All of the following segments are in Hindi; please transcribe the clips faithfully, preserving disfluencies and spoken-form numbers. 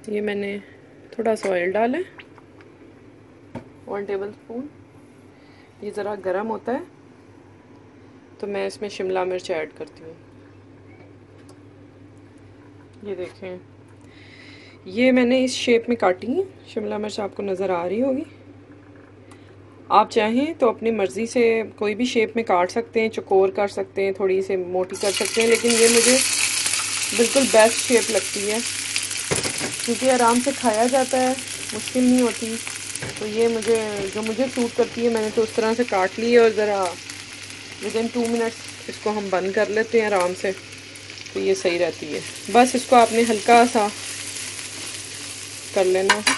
ये मैंने थोड़ा सा ऑयल डाला है, वन टेबल स्पून। ये ज़रा गर्म होता है तो मैं इसमें शिमला मिर्च ऐड करती हूँ। ये देखें, ये मैंने इस शेप में काटी है शिमला मिर्च, आपको नज़र आ रही होगी। आप चाहें तो अपनी मर्ज़ी से कोई भी शेप में काट सकते हैं, चौकोर कर सकते हैं, थोड़ी सी मोटी कर सकते हैं, लेकिन ये मुझे बिल्कुल बेस्ट शेप लगती है क्योंकि आराम से खाया जाता है, मुश्किल नहीं होती। तो ये मुझे जो मुझे सूट करती है मैंने तो उस तरह से काट ली है। और ज़रा विद इन टू मिनट्स इसको हम बंद कर लेते हैं आराम से, तो ये सही रहती है। बस इसको आपने हल्का सा कर लेना है।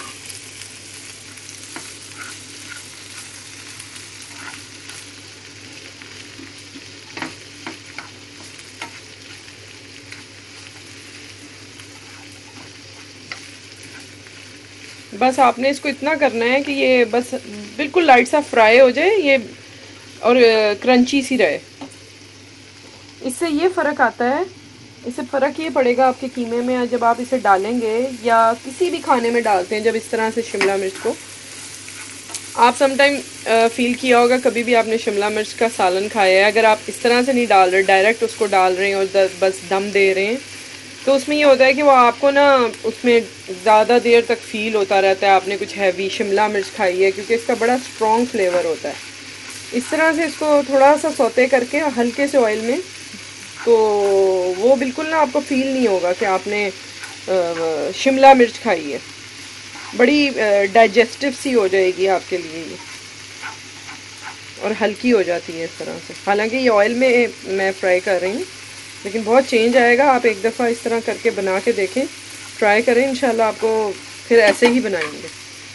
बस आपने इसको इतना करना है कि ये बस बिल्कुल लाइट सा फ्राई हो जाए ये, और क्रंची सी रहे। इससे ये फ़र्क आता है, इससे फ़र्क ये पड़ेगा आपके कीमे में जब आप इसे डालेंगे या किसी भी खाने में डालते हैं। जब इस तरह से शिमला मिर्च को आप समटाइम फील किया होगा, कभी भी आपने शिमला मिर्च का सालन खाया है, अगर आप इस तरह से नहीं डाल रहे, डायरेक्ट उसको डाल रहे हैं और बस दम दे रहे हैं, तो उसमें ये होता है कि वो आपको ना उसमें ज़्यादा देर तक फील होता रहता है आपने कुछ हैवी शिमला मिर्च खाई है, क्योंकि इसका बड़ा स्ट्रॉन्ग फ्लेवर होता है। इस तरह से इसको थोड़ा सा सौते करके हल्के से ऑयल में, तो वो बिल्कुल ना आपको फील नहीं होगा कि आपने शिमला मिर्च खाई है। बड़ी डाइजेस्टिव सी हो जाएगी आपके लिए ये, और हल्की हो जाती है इस तरह से। हालांकि ये ऑयल में मैं फ्राई कर रही हूँ, लेकिन बहुत चेंज आएगा। आप एक दफ़ा इस तरह करके बना के देखें, ट्राई करें, इंशाल्लाह आपको फिर ऐसे ही बनाएंगे।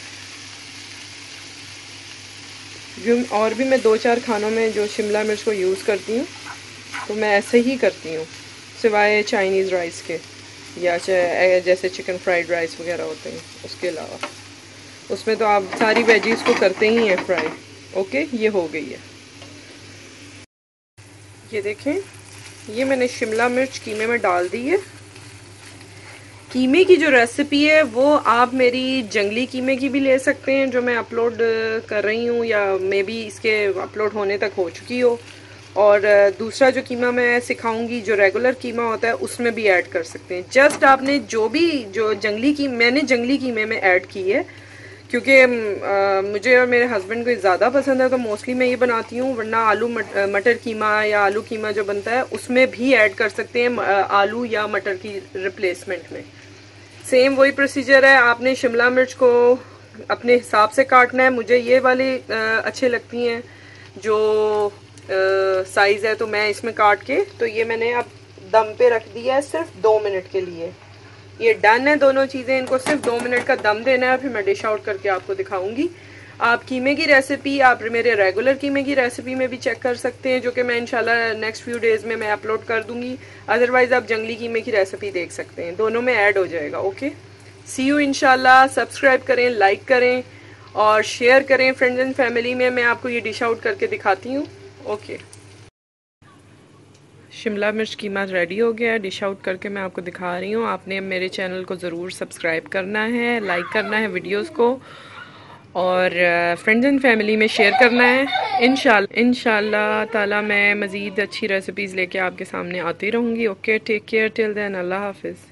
जो और भी मैं दो चार खानों में जो शिमला मिर्च को यूज़ करती हूँ तो मैं ऐसे ही करती हूँ, सिवाय चाइनीज़ राइस के या जैसे चिकन फ्राइड राइस वगैरह होते हैं, उसके अलावा उसमें तो आप सारी वेजीज को करते ही हैं फ्राई। ओके, ये हो गई है। ये देखें, ये मैंने शिमला मिर्च कीमे में डाल दी है। कीमे की जो रेसिपी है वो आप मेरी जंगली कीमे की भी ले सकते हैं जो मैं अपलोड कर रही हूँ, या मे बी इसके अपलोड होने तक हो चुकी हो। और दूसरा जो कीमा मैं सिखाऊंगी जो रेगुलर कीमा होता है उसमें भी ऐड कर सकते हैं। जस्ट आपने जो भी जो जंगली की मैंने जंगली कीमे में ऐड की है, क्योंकि मुझे और मेरे हस्बैंड को ज़्यादा पसंद है तो मोस्टली मैं ये बनाती हूँ, वरना आलू मट, मटर कीमा या आलू कीमा जो बनता है उसमें भी ऐड कर सकते हैं आलू या मटर की रिप्लेसमेंट में। सेम वही प्रोसीजर है, आपने शिमला मिर्च को अपने हिसाब से काटना है। मुझे ये वाली अच्छे लगती हैं जो साइज़ है, तो मैं इसमें काट के, तो ये मैंने अब दम पे रख दिया है सिर्फ दो मिनट के लिए। ये डन है दोनों चीज़ें, इनको सिर्फ दो मिनट का दम देना है, फिर मैं डिश आउट करके आपको दिखाऊंगी। आप कीमे की रेसिपी आप मेरे रेगुलर कीमे की रेसिपी में भी चेक कर सकते हैं, जो कि मैं इंशाल्लाह नेक्स्ट फ्यू डेज़ में मैं अपलोड कर दूंगी। अदरवाइज़ आप जंगली कीमे की रेसिपी देख सकते हैं, दोनों में ऐड हो जाएगा। ओके, सी यू इंशाल्लाह। सब्सक्राइब करें, लाइक करें और शेयर करें फ्रेंड्स एंड फैमिली में। मैं आपको ये डिश आउट करके दिखाती हूँ। ओके, शिमला मिर्च कीमा रेडी हो गया है, डिश आउट करके मैं आपको दिखा रही हूँ। आपने मेरे चैनल को ज़रूर सब्सक्राइब करना है, लाइक करना है वीडियोस को, और फ्रेंड्स एंड फैमिली में शेयर करना है। इंशाल्लाह इंशाल्लाह ताला मैं मज़ीद अच्छी रेसिपीज़ लेके आपके सामने आती रहूँगी। Okay, take care till then, अल्लाह हाफिज़।